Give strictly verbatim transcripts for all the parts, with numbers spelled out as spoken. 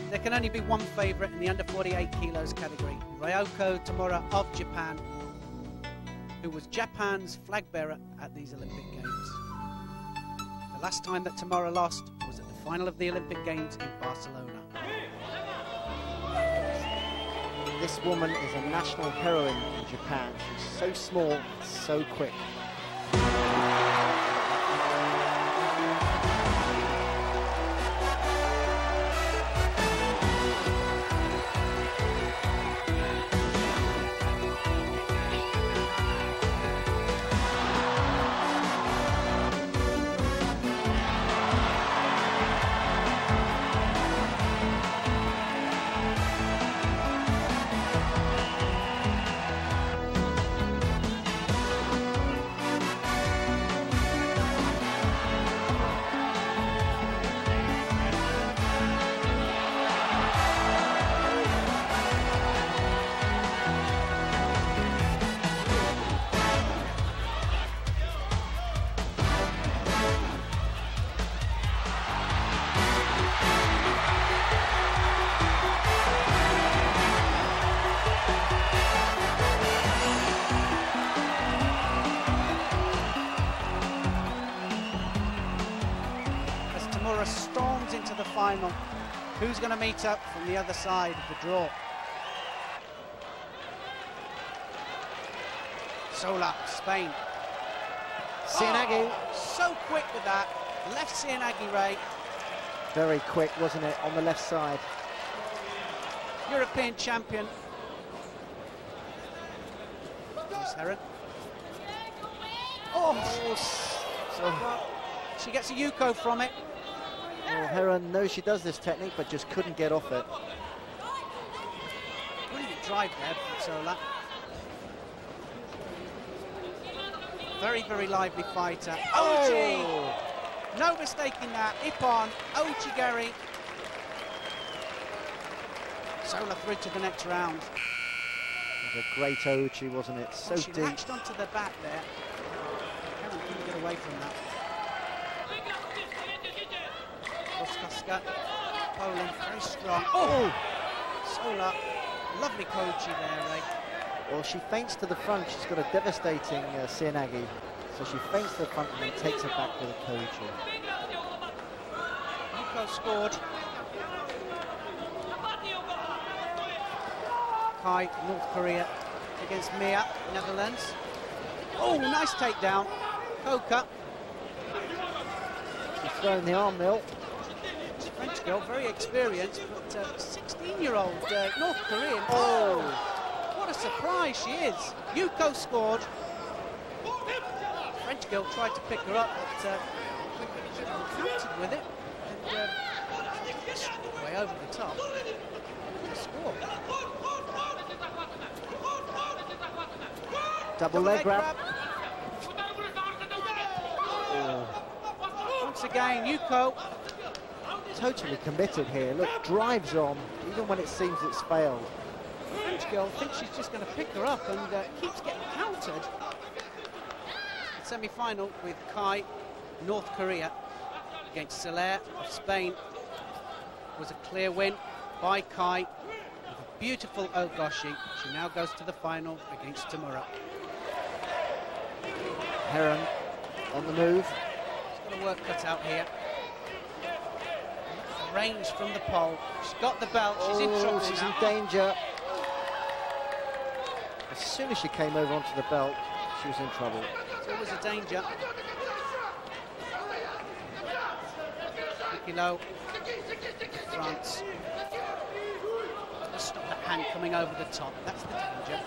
there can only be one favourite in the under forty-eight kilos category, Ryoko Tamura of Japan, who was Japan's flag bearer at these Olympic Games. The last time that Tamura lost was at the final of the Olympic Games in Barcelona. This woman is a national heroine in Japan. She's so small, so quick. Storms into the final. Who's going to meet up from the other side of the draw? Sola, Spain. Cianaghi. Oh, so quick with that. Left Cianaghi, Ray. Very quick, wasn't it, on the left side. European champion. Here's Heron. Oh, so she gets a Yuko from it. Well, Heron knows she does this technique, but just couldn't get off it. Brilliant drive there from Sola. Very, very lively fighter. Ouchi! Oh. No mistaking that. Ippon, Ouchigari. Sola through to the next round. It was a great Ouchi, wasn't it? So oh, she deep. latched onto the back there. Heron couldn't get away from that. Koska, Poland, very strong. Oh! Sola, lovely Kochi there, Ray. Well, she feints to the front. She's got a devastating uh, Cianaghi. So she feints to the front and then takes it back with a Kochi. Yuko scored. Kai, North Korea, against Mia, Netherlands. Oh, nice takedown. Koka. She's throwing the arm mill. French girl, very experienced, but sixteen-year-old uh, uh, North Korean. Oh, what a surprise she is. Yuko scored. French girl tried to pick her up, but uh, countered with it. And uh, way over the top. Score. double, Double leg, leg grab. grab. Oh. Once again, Yuko. Totally committed here. Look, drives on, even when it seems it's failed. French girl thinks she's just going to pick her up and uh, keeps getting countered. Semi-final with Kai, North Korea, against Soler of Spain. Was a clear win by Kai with a beautiful Ogoshi. She now goes to the final against Tamura. Heron on the move. She's got a work cut out here. Range from the pole. She's got the belt. She's oh, in trouble she's now. in danger. As soon as she came over onto the belt, she was in trouble. So it was a danger. Vicky Lowe, France. Just stop that hand coming over the top. That's the danger.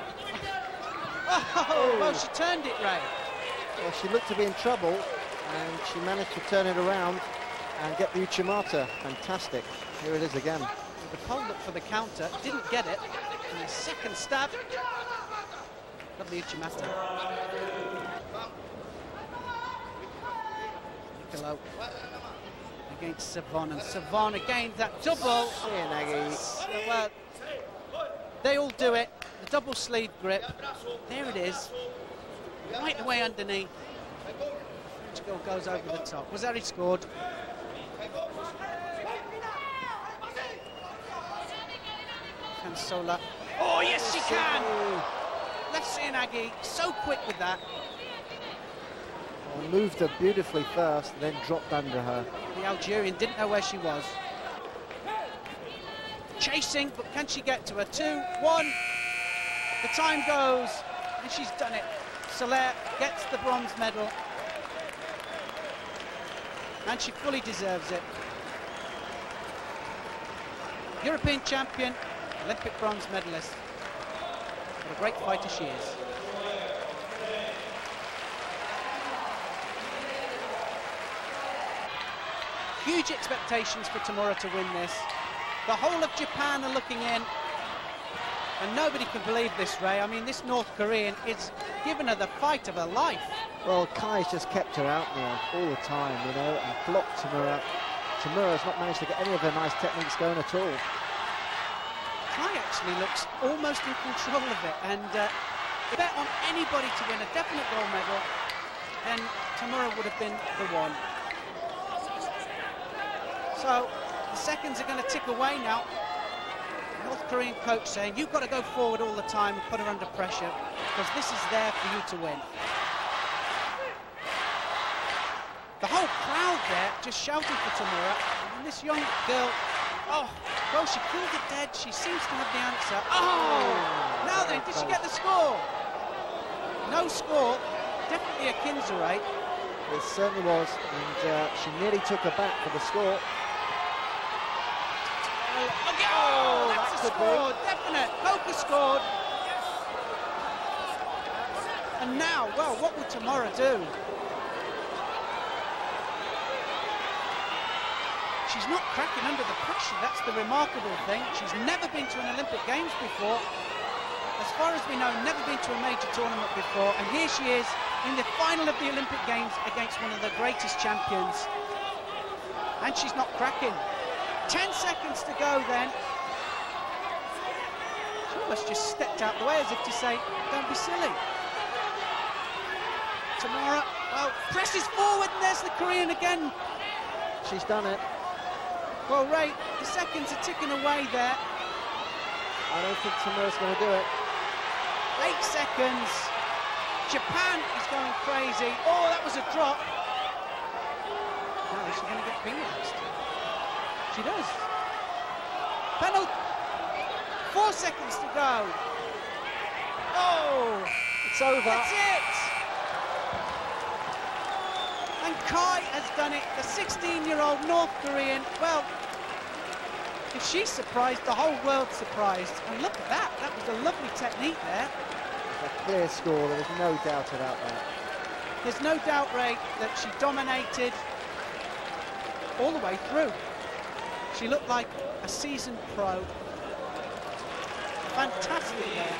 Oh, oh, well, she turned it, Ray. Well, she looked to be in trouble, and she managed to turn it around and get the Uchimata. Fantastic. Here it is again. The pole looked for the counter, didn't get it. And the second stab. Lovely Uchimata. Niccolo against Savon, and Savon again, that double. Cianaghi. Well, they all do it. The double sleeve grip. There it is. Right away underneath. French girl goes over the top. Was that he scored? can Sola. Oh, yes, she can! Left Seoinage, so quick with that. Well, moved her beautifully first, then dropped under her. The Algerian didn't know where she was. Chasing, but can she get to her? Two, one. The time goes, and she's done it. Soler gets the bronze medal, and she fully deserves it. European champion, Olympic bronze medalist. What a great fighter she is. Huge expectations for Tamura to win this. The whole of Japan are looking in, and nobody can believe this, Ray. I mean, this North Korean is giving her the fight of her life. Well, Kai's just kept her out now all the time, you know, and blocked Tamura. Tamura's not managed to get any of her nice techniques going at all. Kai actually looks almost in control of it, and uh, bet on anybody to win a definite gold medal, then Tamura would have been the one. So the seconds are going to tick away now. North Korean coach saying, you've got to go forward all the time and put her under pressure, because this is there for you to win. The whole crowd there just shouting for Tamura, and this young girl, oh, well, she called it dead. She seems to have the answer. Oh, now then, did she get the score? No score, definitely a Kinzure. It certainly was, and uh, she nearly took her back for the score. Oh, that's a score, definite. Coca scored. And now, well, what will Tamura do? She's not cracking under the pressure, that's the remarkable thing. She's never been to an Olympic Games before. As far as we know, never been to a major tournament before. And here she is in the final of the Olympic Games against one of the greatest champions. And she's not cracking. Ten seconds to go then. She almost just stepped out the way as if to say, don't be silly. Tamura, well, presses forward, and there's the Korean again. She's done it. Well, Ray, the seconds are ticking away there. I don't think Tamura's going to do it. Eight seconds. Japan is going crazy. Oh, that was a drop. Now, is she going to get penalised? She does. Penalty. Four seconds to go. Oh, it's over. That's it. And Kai has done it. The sixteen-year-old North Korean. Well, if she's surprised, the whole world's surprised. And look at that. That was a lovely technique there. A clear score. There was no doubt about that. There's no doubt, Ray, that she dominated all the way through. She looked like a seasoned pro. Fantastic there.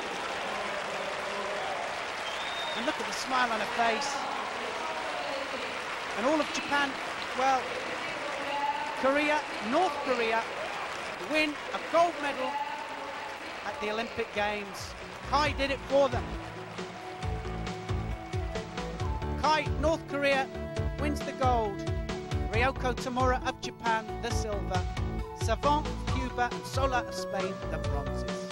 And look at the smile on her face. And all of Japan, well, Korea, North Korea, win a gold medal at the Olympic Games. Kai did it for them. Kai, North Korea, wins the gold. Ryoko Tamura of Japan, the silver. Savant of Cuba, Sola of Spain, the bronzes.